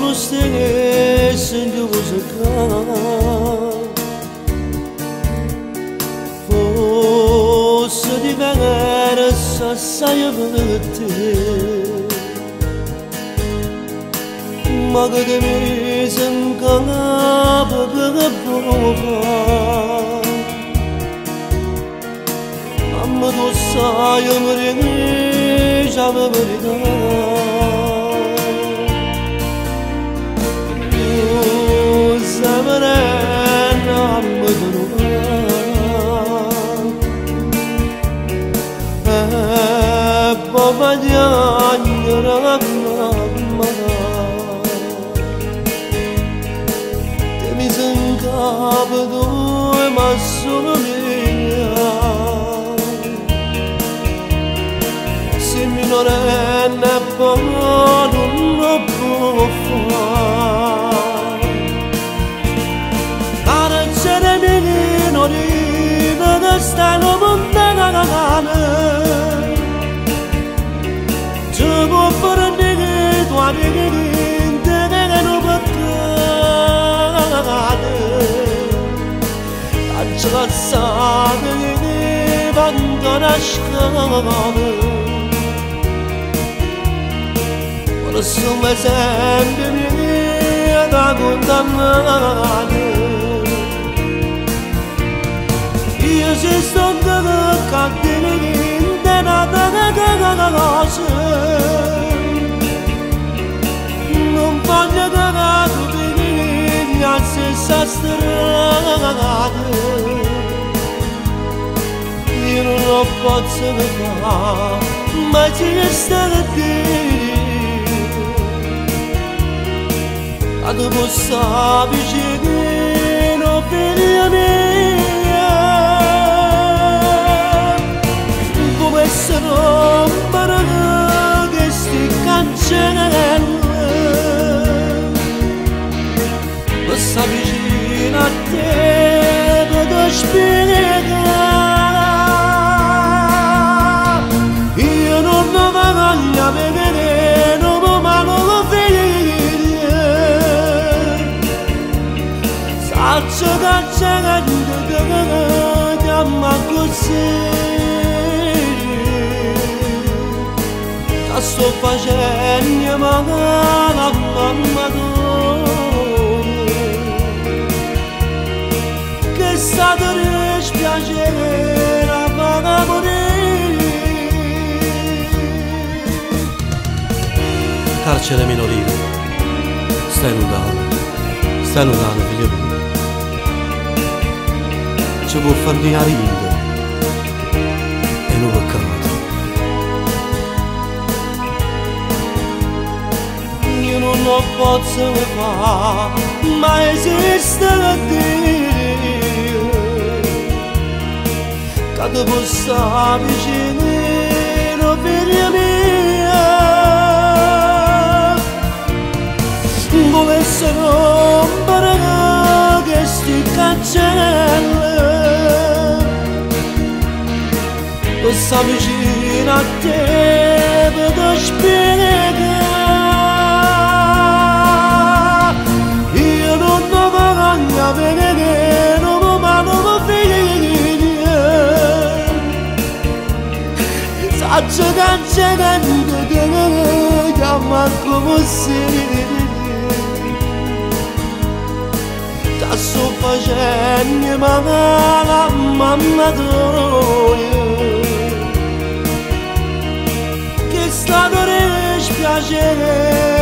sono stelle sento musica forse di venire assai per te ma che te mi sengava per poca amma tu sai morire già mi verità mi sengava due ma sono mia se mi non è ne non lo può fare cara c'era mi non riva da stanno montana 저 못보는 내게 도와내게 내가 높았거든 앉아서 내게 반가라시거든 어느 숨을 샘비니 나군다나는 이어질 것 같은 내 나다가가가가서 non voglio da tu venire a stessa strada io non lo posso fare ma ci sta te a tu possa vicino per mia come se non parla che sti cancellando sta vicino a te vedo spiegare io non lo voglio vedere non ma non lo vedo saccio cacciando ti amma così la sto facendo ma la mamma stato dispiacere la paga morire carcere minorile stai nudando figlio mio ci può far di ride e non peccato io non lo posso fare ma esiste la Dio che possa vicino per mia come se non parla che sti cancella possa vicino a te per spiegare io non lo voglio vedere non ma non lo vedo saccio cancellando che chiama come se ti sto facendo ma la mamma tua che è stato dispiacere